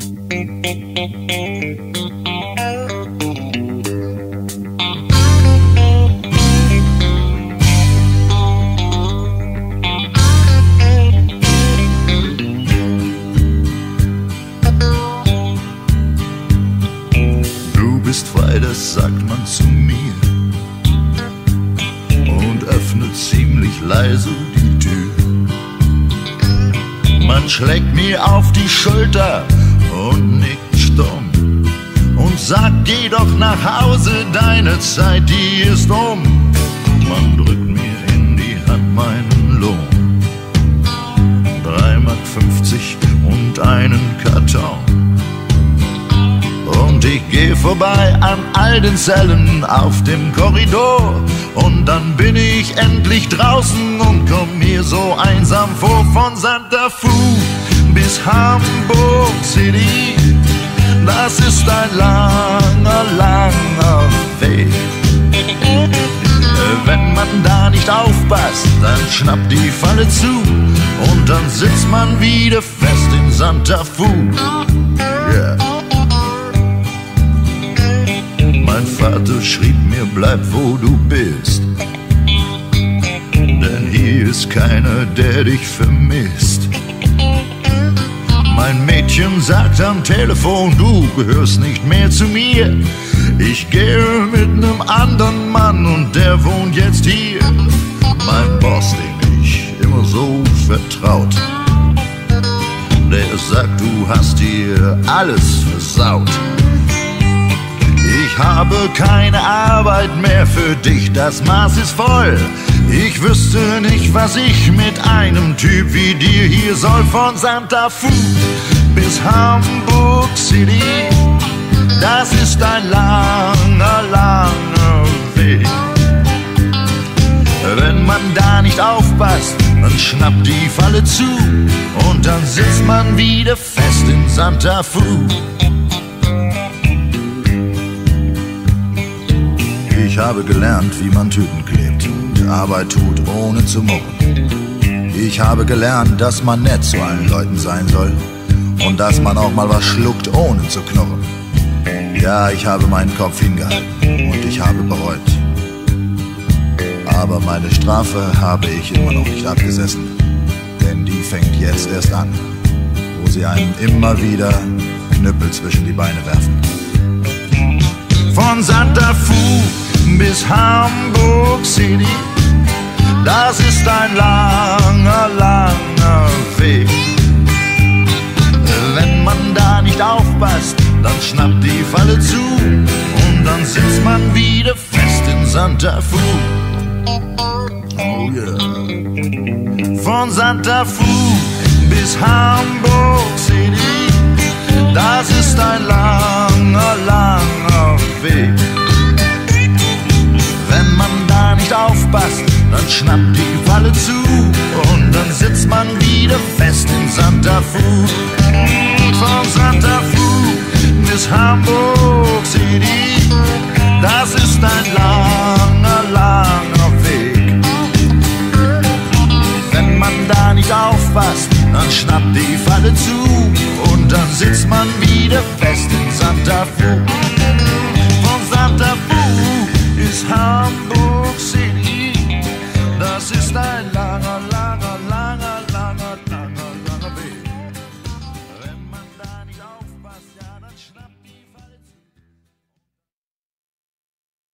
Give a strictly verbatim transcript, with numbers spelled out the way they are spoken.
Du bist frei, das sagt man zu mir und öffnet ziemlich leise die Tür. Man schlägt mir auf die Schulter und nickt stumm und sagt, geh doch nach Hause, deine Zeit, die ist um. Man drückt mir in die Hand meinen Lohn, drei Mark fünfzig und einen Karton. Und ich geh vorbei an all den Zellen auf dem Korridor. Und dann bin ich endlich draußen und komm mir so einsam vor. Von Santa Fu bis Hamburg City, das ist ein langer, langer Weg. Wenn man da nicht aufpasst, dann schnappt die Falle zu und dann sitzt man wieder fest in Santa Fu. Yeah. Mein Vater schrieb mir, bleib wo du bist, denn hier ist keiner, der dich vermisst. Mein Mädchen sagt am Telefon, du gehörst nicht mehr zu mir. Ich gehe mit nem anderen Mann und der wohnt jetzt hier. Mein Boss, dem ich immer so vertraut, der sagt, du hast hier alles versaut. Ich habe keine Arbeit mehr für dich, das Maß ist voll. Ich wüsste nicht, was ich mit einem Typ wie dir hier soll. Von Santa Fu bis Hamburg City, das ist ein langer, langer Weg. Wenn man da nicht aufpasst, dann schnappt die Falle zu und dann sitzt man wieder fest in Santa Fu. Ich habe gelernt, wie man Tüten klebt und Arbeit tut, ohne zu murren. Ich habe gelernt, dass man nett zu allen Leuten sein soll und dass man auch mal was schluckt, ohne zu knurren. Ja, ich habe meinen Kopf hingehalten und ich habe bereut. Aber meine Strafe habe ich immer noch nicht abgesessen, denn die fängt jetzt erst an, wo sie einem immer wieder Knüppel zwischen die Beine werfen. Von Santa Fu bis Hamburg City, das ist ein langer, langer Weg. Wenn man da nicht aufpasst, dann schnappt die Falle zu und dann sitzt man wieder fest in Santa Fu. Oh yeah. Von Santa Fu bis Hamburg City, das ist ein langer, langer Weg. Wenn man da nicht aufpasst, dann schnappt die Falle zu und dann sitzt man wieder fest in Santa Fu. Von Santa Fu bis Hamburg City, das ist ein langer, langer Weg. Wenn man da nicht aufpasst, dann schnappt die Falle zu und dann sitzt man wieder fest in Santa Fu.